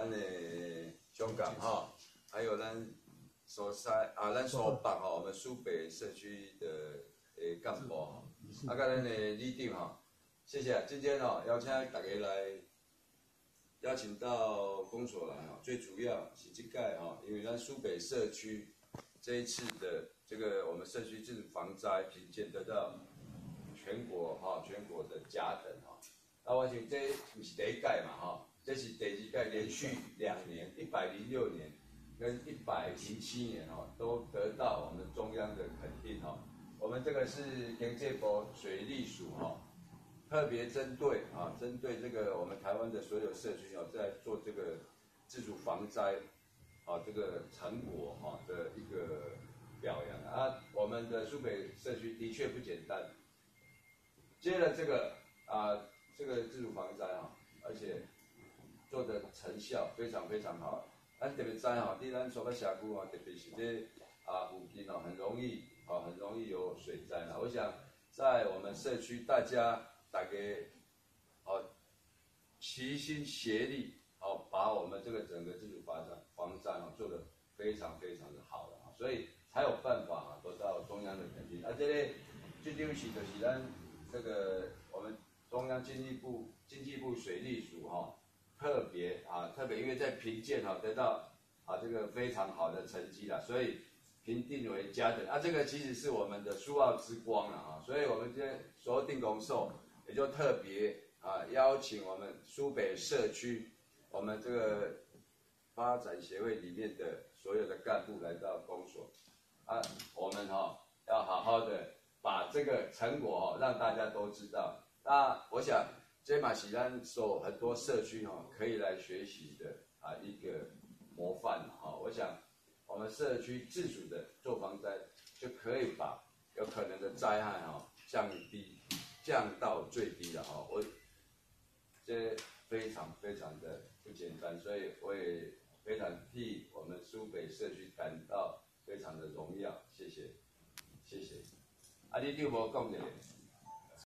咱的香港哈，还有咱所在咱所北哈，我们苏北社区的干部哈，跟咱的里长哈，谢谢。今天邀请大家来，邀请到公所来哈，最主要是这届哈，因为咱苏北社区这一次的这个我们社区自主防灾评鉴得到全国的甲等哈。那我想这不是第一届嘛哈，这是第二届，连续2年，106年跟107年哈，都得到我们中央的肯定哈。我们这个是经济部水利署哈，特别针对这个我们台湾的所有社区在做这个自主防灾这个成果的一个表扬啊。我们的苏北社区的确不简单，接了这个这个自主防灾而且做的成效非常非常好。咱特别知伫咱所在社区特别是这附近很容易有水灾啦。我想在我们社区大家齐心协力把我们这个整个自主防灾做得非常非常的好了，所以才有办法得到中央的肯定。这个最重要是就是咱这个我们中央经济部水利署特别因为在评鉴得到这个非常好的成绩啦，所以评定为甲等这个其实是我们的苏澳之光啦所以我们今天所有定公所也就特别邀请我们苏北社区我们这个发展协会里面的所有的干部来到公所我们要好好的把这个成果让大家都知道。那我想这嘛是咱所很多社区可以来学习的一个模范我想我们社区自主的做防灾，就可以把有可能的灾害降到最低了我这非常非常的不简单，所以我也非常替我们苏北社区感到非常的荣耀，谢谢，谢谢。你有无讲的？